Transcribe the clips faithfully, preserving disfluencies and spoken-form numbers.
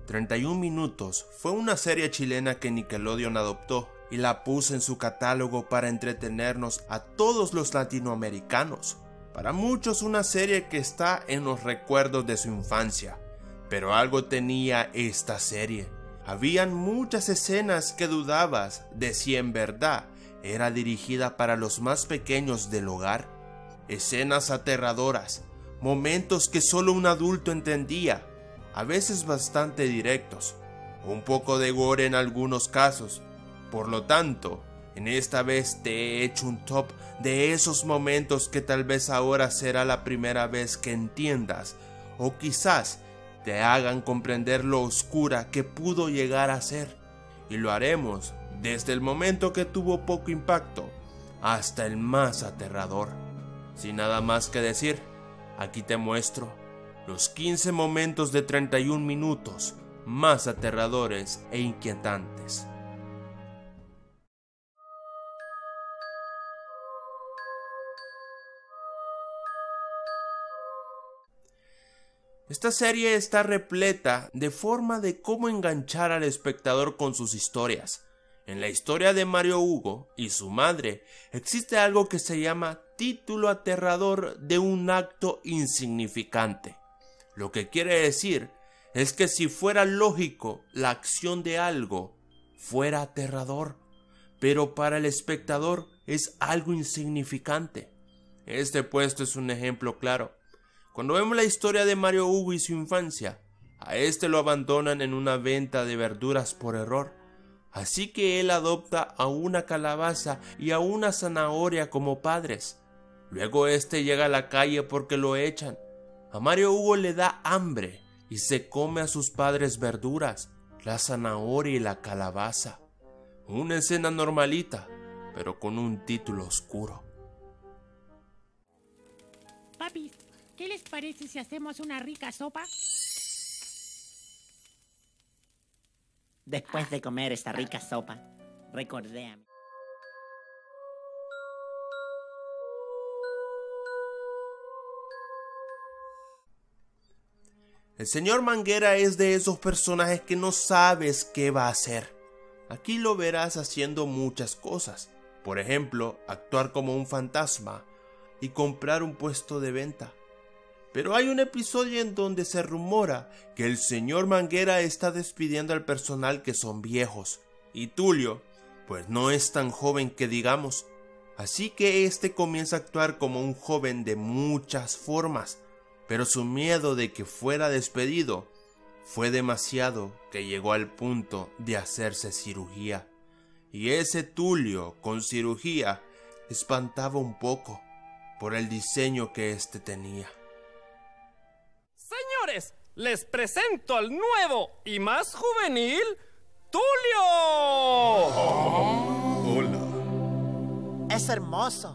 treinta y un minutos fue una serie chilena que Nickelodeon adoptó y la puso en su catálogo para entretenernos a todos los latinoamericanos. Para muchos una serie que está en los recuerdos de su infancia, pero algo tenía esta serie. Habían muchas escenas que dudabas de si en verdad era dirigida para los más pequeños del hogar. Escenas aterradoras, momentos que solo un adulto entendía, a veces bastante directos, un poco de gore en algunos casos. Por lo tanto, en esta vez te he hecho un top de esos momentos que tal vez ahora será la primera vez que entiendas, o quizás te hagan comprender lo oscura que pudo llegar a ser, y lo haremos desde el momento que tuvo poco impacto hasta el más aterrador. Sin nada más que decir, aquí te muestro los quince momentos de treinta y un minutos más aterradores e inquietantes. Esta serie está repleta de forma de cómo enganchar al espectador con sus historias. En la historia de Mario Hugo y su madre existe algo que se llama título aterrador de un acto insignificante. Lo que quiere decir es que si fuera lógico la acción de algo, fuera aterrador, pero para el espectador es algo insignificante. Este puesto es un ejemplo claro. Cuando vemos la historia de Mario Hugo y su infancia, a este lo abandonan en una venta de verduras por error, así que él adopta a una calabaza y a una zanahoria como padres. Luego este llega a la calle porque lo echan. A Mario Hugo le da hambre y se come a sus padres verduras, la zanahoria y la calabaza. Una escena normalita, pero con un título oscuro. Papi, ¿qué les parece si hacemos una rica sopa? Después de comer esta rica sopa, recordé a mí. El señor Manguera es de esos personajes que no sabes qué va a hacer. Aquí lo verás haciendo muchas cosas. Por ejemplo, actuar como un fantasma y comprar un puesto de venta. Pero hay un episodio en donde se rumora que el señor Manguera está despidiendo al personal que son viejos. Y Tulio, pues no es tan joven que digamos. Así que este comienza a actuar como un joven de muchas formas. Pero su miedo de que fuera despedido fue demasiado que llegó al punto de hacerse cirugía. Y ese Tulio con cirugía espantaba un poco por el diseño que éste tenía. Señores, les presento al nuevo y más juvenil Tulio. Oh, hola. Es hermoso.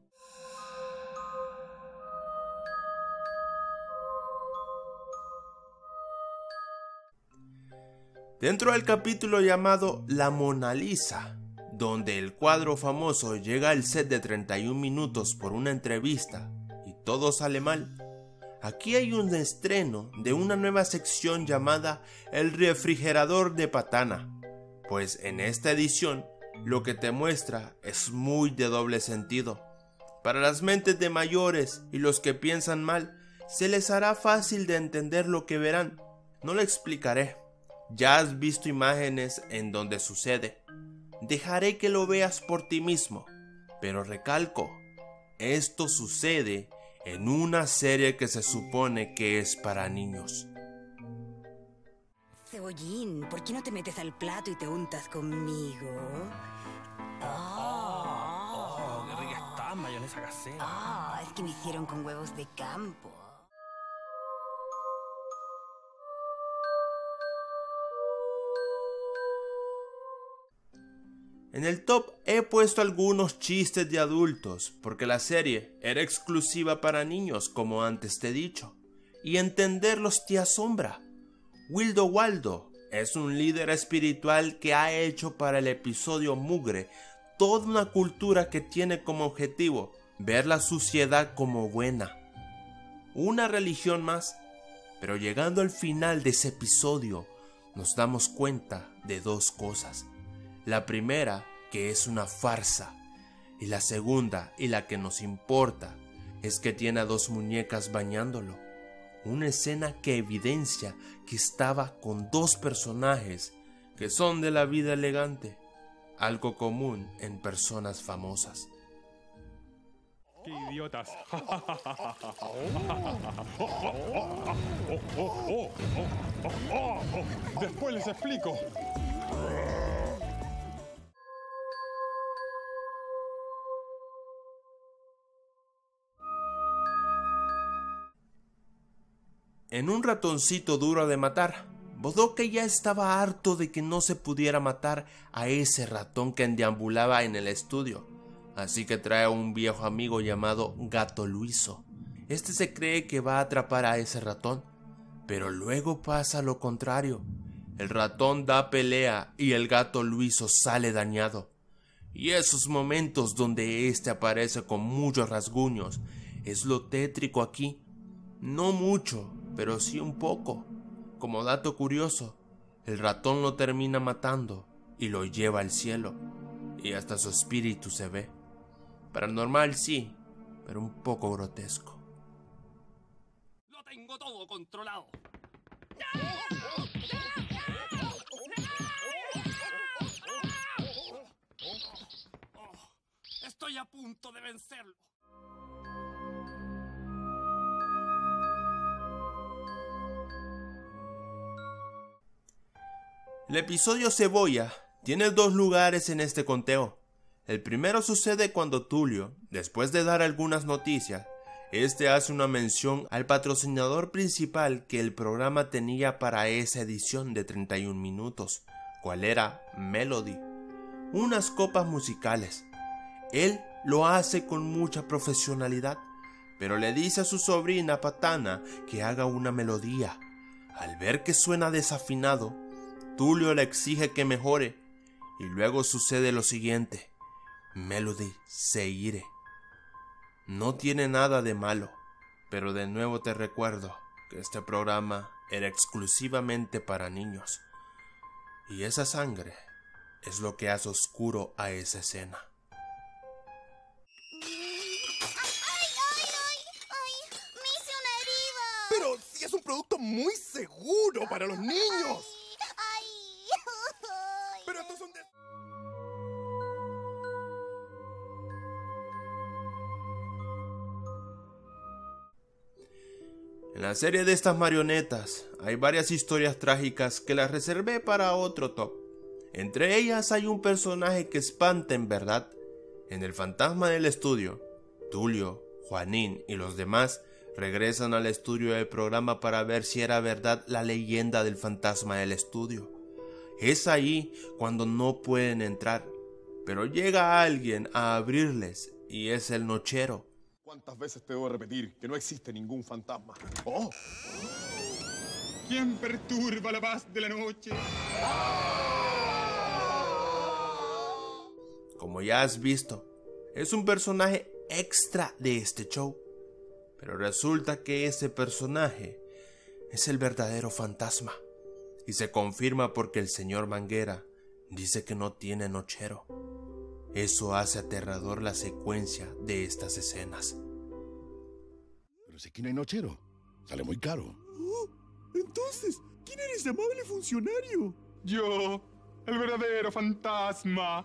Dentro del capítulo llamado La Mona Lisa, donde el cuadro famoso llega al set de treinta y un minutos por una entrevista y todo sale mal, aquí hay un estreno de una nueva sección llamada El Refrigerador de Patana, pues en esta edición lo que te muestra es muy de doble sentido. Para las mentes de mayores y los que piensan mal, se les hará fácil de entender lo que verán. No lo explicaré. Ya has visto imágenes en donde sucede. Dejaré que lo veas por ti mismo, pero recalco, esto sucede en una serie que se supone que es para niños. Cebollín, ¿por qué no te metes al plato y te untas conmigo? Oh, oh, qué rica está, mayonesa casera. Ah, es que me hicieron con huevos de campo. En el top he puesto algunos chistes de adultos, porque la serie era exclusiva para niños, como antes te he dicho, y entenderlos te asombra. Wildo Waldo es un líder espiritual que ha hecho para el episodio Mugre toda una cultura que tiene como objetivo ver la suciedad como buena. Una religión más, pero llegando al final de ese episodio, nos damos cuenta de dos cosas. La primera, que es una farsa, y la segunda, y la que nos importa, es que tiene a dos muñecas bañándolo. Una escena que evidencia que estaba con dos personajes que son de la vida elegante, algo común en personas famosas. ¡Qué idiotas! Después les explico. En un ratoncito duro de matar, Bodoque ya estaba harto de que no se pudiera matar a ese ratón que deambulaba en el estudio, así que trae a un viejo amigo llamado Gato Luiso. Este se cree que va a atrapar a ese ratón, pero luego pasa lo contrario. El ratón da pelea y el Gato Luiso sale dañado. Y esos momentos donde este aparece con muchos rasguños es lo tétrico aquí. No mucho, pero sí un poco. Como dato curioso, el ratón lo termina matando y lo lleva al cielo, y hasta su espíritu se ve. Paranormal sí, pero un poco grotesco. Lo tengo todo controlado. Oh, estoy a punto de vencerlo. El episodio Cebolla tiene dos lugares en este conteo. El primero sucede cuando Tulio, después de dar algunas noticias, este hace una mención al patrocinador principal que el programa tenía para esa edición de treinta y un minutos, cual era Melody, unas copas musicales. Él lo hace con mucha profesionalidad, pero le dice a su sobrina Patana que haga una melodía. Al ver que suena desafinado, Tulio le exige que mejore, y luego sucede lo siguiente. Melody se ire. No tiene nada de malo, pero de nuevo te recuerdo que este programa era exclusivamente para niños, y esa sangre es lo que hace oscuro a esa escena. Pero si es un producto muy seguro para los niños. Pero estos son de... En la serie de estas marionetas hay varias historias trágicas que las reservé para otro top. Entre ellas hay un personaje que espanta en verdad. En El fantasma del estudio, Tulio, Juanín y los demás regresan al estudio del programa para ver si era verdad la leyenda del fantasma del estudio. Es ahí cuando no pueden entrar, pero llega alguien a abrirles y es el nochero. ¿Cuántas veces te debo repetir que no existe ningún fantasma? ¡Oh! ¿Quién perturba la paz de la noche? Como ya has visto, es un personaje extra de este show, pero resulta que ese personaje es el verdadero fantasma, y se confirma porque el señor Manguera dice que no tiene nochero. Eso hace aterrador la secuencia de estas escenas. Pero si aquí no hay nochero, sale muy caro. Oh, entonces, ¿quién era ese amable funcionario? Yo, el verdadero fantasma.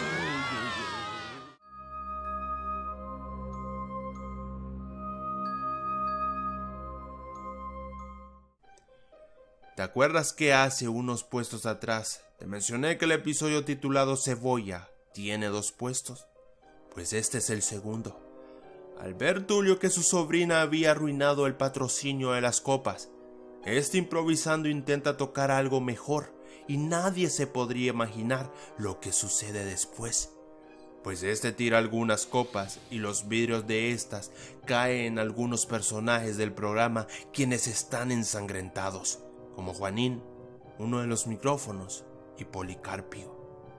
¿Te acuerdas que hace unos puestos atrás te mencioné que el episodio titulado Cebolla tiene dos puestos? Pues este es el segundo. Al ver Tulio que su sobrina había arruinado el patrocinio de las copas, este improvisando intenta tocar algo mejor y nadie se podría imaginar lo que sucede después. Pues este tira algunas copas y los vidrios de estas caen en algunos personajes del programa quienes están ensangrentados, como Juanín, uno de los micrófonos, y Policarpio.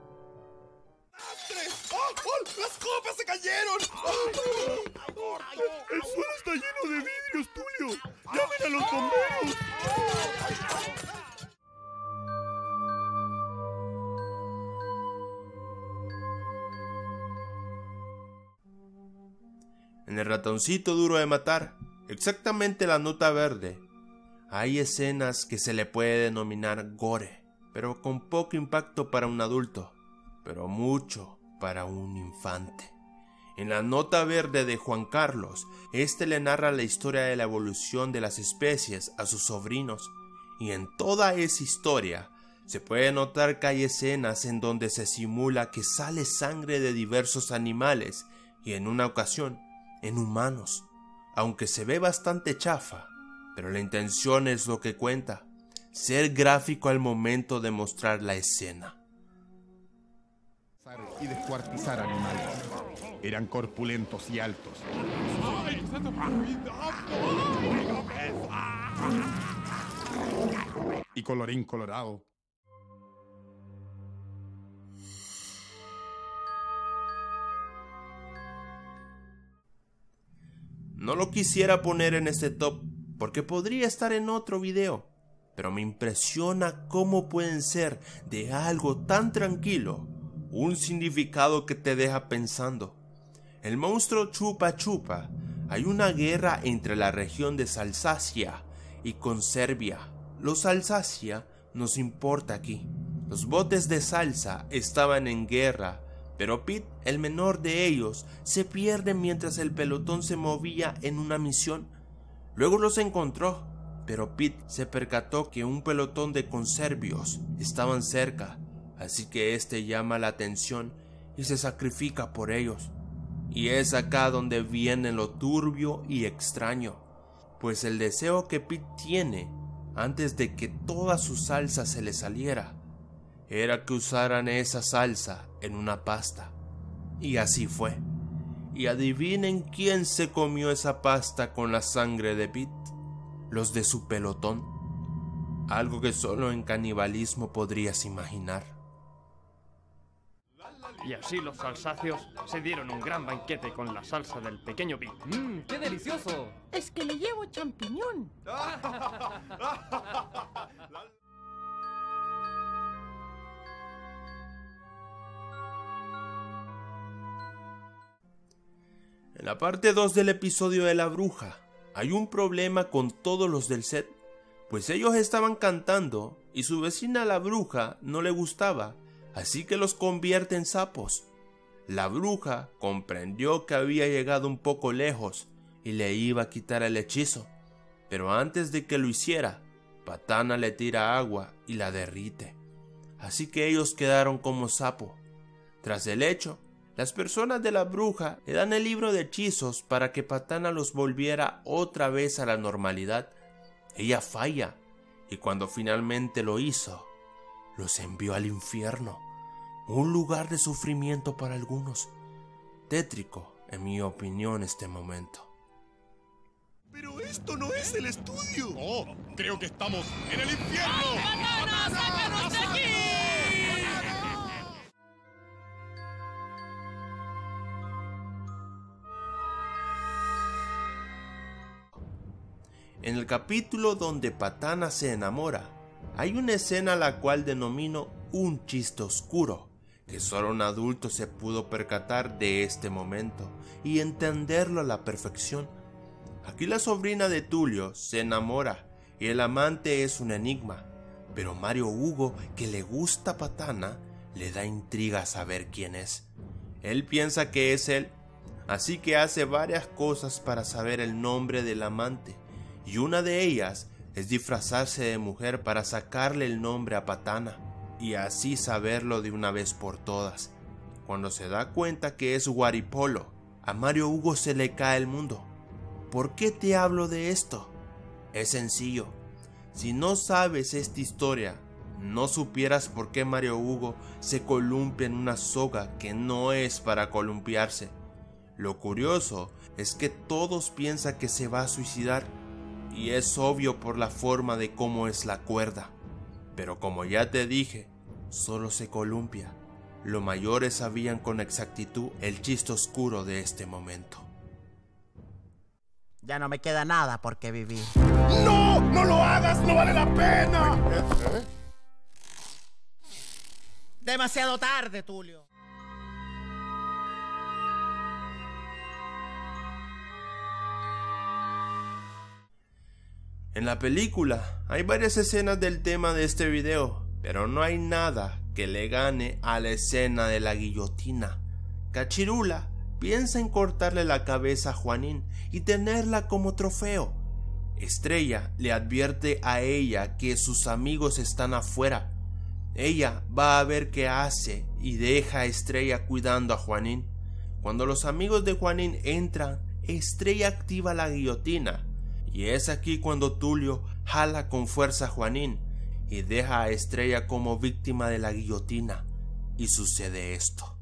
¡Oh, oh! ¡Las copas se cayeron! ¡Oh! ¡El suelo está lleno de vidrios, Tulio! ¡Llamen a los bomberos! En el ratoncito duro de matar, exactamente la nota verde, hay escenas que se le puede denominar gore, pero con poco impacto para un adulto, pero mucho para un infante. En la nota verde de Juan Carlos, este le narra la historia de la evolución de las especies a sus sobrinos, y en toda esa historia se puede notar que hay escenas en donde se simula que sale sangre de diversos animales y en una ocasión en humanos, aunque se ve bastante chafa, pero la intención es lo que cuenta, ser gráfico al momento de mostrar la escena. Y descuartizar animales. Eran corpulentos y altos. Y colorín colorado. No lo quisiera poner en este top porque podría estar en otro video, pero me impresiona cómo pueden ser de algo tan tranquilo un significado que te deja pensando. El monstruo Chupa Chupa. Hay una guerra entre la región de Alsacia y con Serbia. Los Alsacia nos importa aquí. Los botes de salsa estaban en guerra, pero Pete, el menor de ellos, se pierde mientras el pelotón se movía en una misión. Luego los encontró, pero Pete se percató que un pelotón de conservios estaban cerca, así que este llama la atención y se sacrifica por ellos. Y es acá donde viene lo turbio y extraño, pues el deseo que Pete tiene antes de que toda su salsa se le saliera era que usaran esa salsa en una pasta. Y así fue. Y adivinen quién se comió esa pasta con la sangre de Pete. Los de su pelotón. Algo que solo en canibalismo podrías imaginar. Y así los alsacios se dieron un gran banquete con la salsa del pequeño Pete. ¡Mmm, qué delicioso! Es que le llevo champiñón. En la parte dos del episodio de la bruja, hay un problema con todos los del set, pues ellos estaban cantando y su vecina la bruja no le gustaba, así que los convierte en sapos. La bruja comprendió que había llegado un poco lejos y le iba a quitar el hechizo, pero antes de que lo hiciera, Patana le tira agua y la derrite, así que ellos quedaron como sapo. Tras el hecho, las personas de la bruja le dan el libro de hechizos para que Patana los volviera otra vez a la normalidad. Ella falla, y cuando finalmente lo hizo, los envió al infierno, un lugar de sufrimiento para algunos. Tétrico, en mi opinión, este momento. Pero esto no es el estudio. Oh, creo que estamos en el infierno. ¡Patana, sácanos de aquí! En el capítulo donde Patana se enamora, hay una escena la cual denomino un chiste oscuro, que solo un adulto se pudo percatar de este momento y entenderlo a la perfección. Aquí la sobrina de Tulio se enamora y el amante es un enigma, pero Mario Hugo, que le gusta a Patana, le da intriga saber quién es. Él piensa que es él, así que hace varias cosas para saber el nombre del amante, y una de ellas es disfrazarse de mujer para sacarle el nombre a Patana, y así saberlo de una vez por todas. Cuando se da cuenta que es Guaripolo, a Mario Hugo se le cae el mundo. ¿Por qué te hablo de esto? Es sencillo. Si no sabes esta historia, no supieras por qué Mario Hugo se columpia en una soga que no es para columpiarse. Lo curioso es que todos piensan que se va a suicidar, y es obvio por la forma de cómo es la cuerda. Pero como ya te dije, solo se columpia. Los mayores sabían con exactitud el chiste oscuro de este momento. Ya no me queda nada por qué vivir. ¡No! ¡No lo hagas! ¡No vale la pena! ¿Eh? Demasiado tarde, Tulio. En la película hay varias escenas del tema de este video, pero no hay nada que le gane a la escena de la guillotina. Cachirula piensa en cortarle la cabeza a Juanín y tenerla como trofeo. Estrella le advierte a ella que sus amigos están afuera. Ella va a ver qué hace y deja a Estrella cuidando a Juanín. Cuando los amigos de Juanín entran, Estrella activa la guillotina. Y es aquí cuando Tulio jala con fuerza a Juanín y deja a Estrella como víctima de la guillotina. Y sucede esto.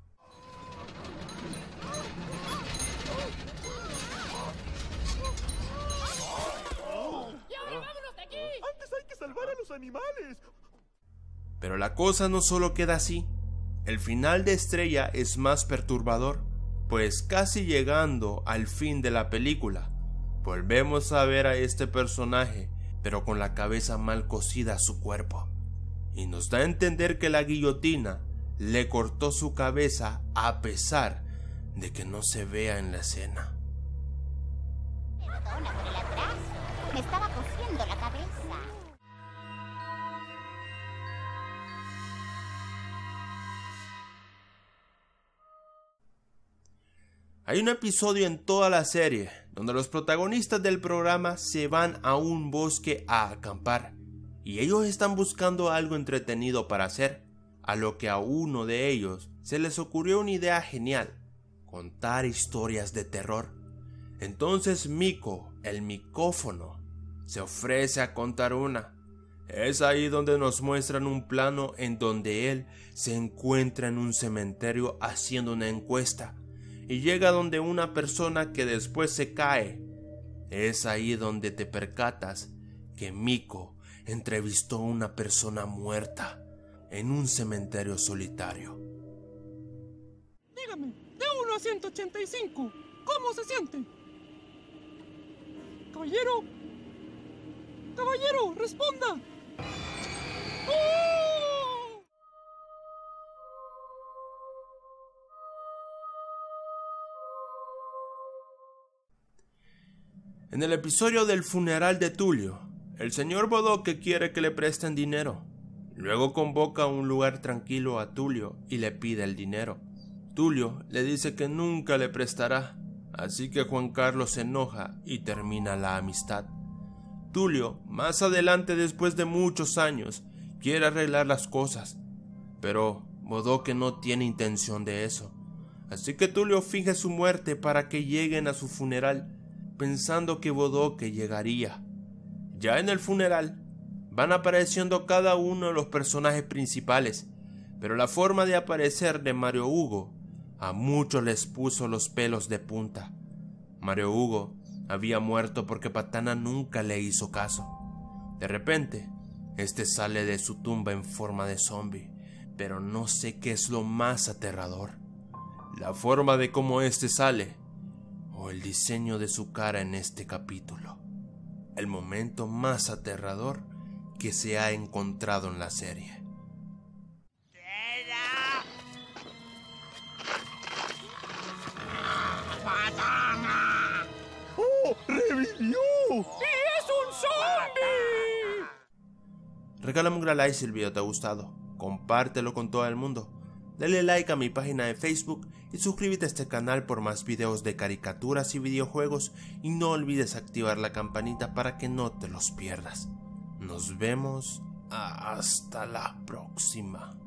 ¡Antes hay que salvar a los animales! Pero la cosa no solo queda así. El final de Estrella es más perturbador, pues casi llegando al fin de la película, volvemos a ver a este personaje, pero con la cabeza mal cosida a su cuerpo, y nos da a entender que la guillotina le cortó su cabeza a pesar de que no se vea en la escena. Perdona por el atraso. Me estaba cosiendo la cabeza. Hay un episodio en toda la serie donde los protagonistas del programa se van a un bosque a acampar y ellos están buscando algo entretenido para hacer, a lo que a uno de ellos se les ocurrió una idea genial: contar historias de terror. Entonces Mico, el micófono, se ofrece a contar una. Es ahí donde nos muestran un plano en donde él se encuentra en un cementerio haciendo una encuesta y llega donde una persona que después se cae. Es ahí donde te percatas que Mico entrevistó a una persona muerta en un cementerio solitario. Dígame, de uno a ciento ochenta y cinco, ¿cómo se siente? Caballero, caballero, responda. ¡Oh! En el episodio del funeral de Tulio, el señor Bodoque quiere que le presten dinero. Luego convoca a un lugar tranquilo a Tulio y le pide el dinero. Tulio le dice que nunca le prestará, así que Juan Carlos se enoja y termina la amistad. Tulio, más adelante después de muchos años, quiere arreglar las cosas, pero Bodoque no tiene intención de eso. Así que Tulio finge su muerte para que lleguen a su funeral, pensando que Bodoque llegaría. Ya en el funeral van apareciendo cada uno de los personajes principales, pero la forma de aparecer de Mario Hugo a muchos les puso los pelos de punta. Mario Hugo había muerto porque Patana nunca le hizo caso. De repente, este sale de su tumba en forma de zombie, pero no sé qué es lo más aterrador: la forma de cómo este sale o el diseño de su cara en este capítulo. El momento más aterrador que se ha encontrado en la serie. ¡Oh! ¡Revivió! ¡Y es un zombie! Regálame un gran like si el video te ha gustado, compártelo con todo el mundo, dale like a mi página de Facebook y suscríbete a este canal por más videos de caricaturas y videojuegos, y no olvides activar la campanita para que no te los pierdas. Nos vemos hasta la próxima.